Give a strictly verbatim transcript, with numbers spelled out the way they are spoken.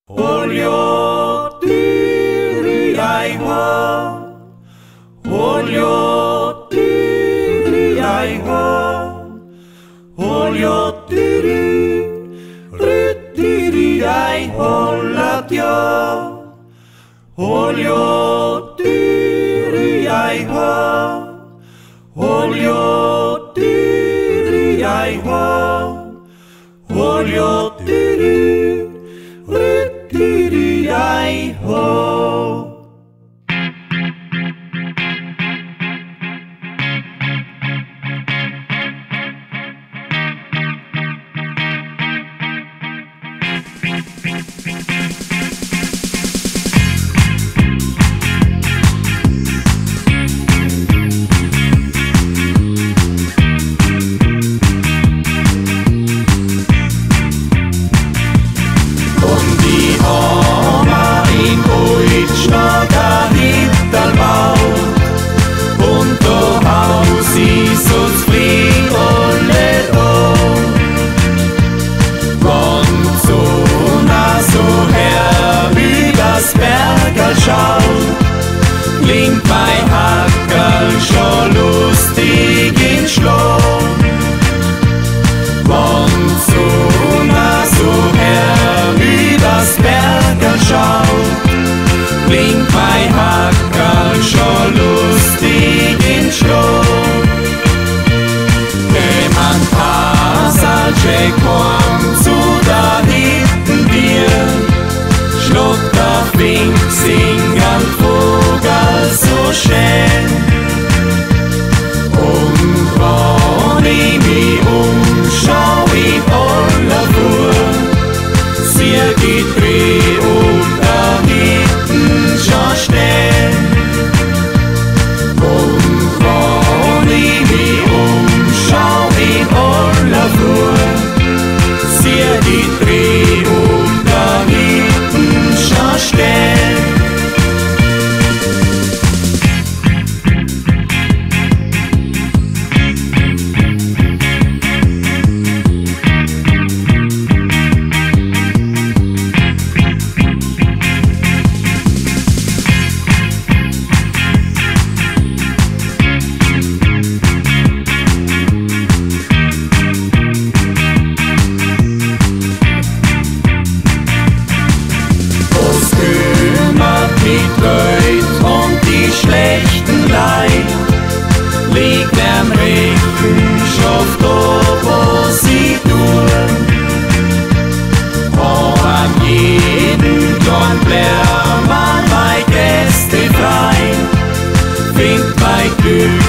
Olio tiri ai ha, olio tiri ai ha, olio tiri, ritiri ai holla tja, olio tiri ai ha, olio tiri ai ha, olio tiri. Tiri ai ho. Klingt bei Hackerl schon lustig in Schloh. Kommt so nah so her, wie das Bergerl schaut. Klingt bei Hackerl schon lustig in Schloh. Dem an Passage kommt zu da hinten dir. Schluckt der Fink, sing am Vogel so schön. Und wenn ich mich umschau in aller Fuhr, sieh die Dreh und da hinten schon stehen. Und wenn ich mich umschau in aller Fuhr, sieh die Dreh und da hinten schon stehen. Und die schlechten Leid liegt am Rechenschaft da, wo sie tun. Oh, an jeden kleinen Blärmann, mein Gäste frei, find mein Glück